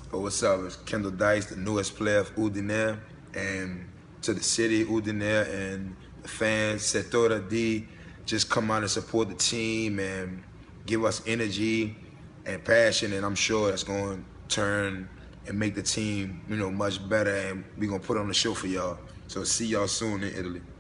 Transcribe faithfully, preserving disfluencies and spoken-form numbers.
Oh, what's up? It's Kyndall Dykes, the newest player of Udine, and to the city, Udine, and the fans, Settora D, just come out and support the team and give us energy and passion, and I'm sure that's going to turn and make the team, you know, much better, and we're going to put on a show for y'all. So see y'all soon in Italy.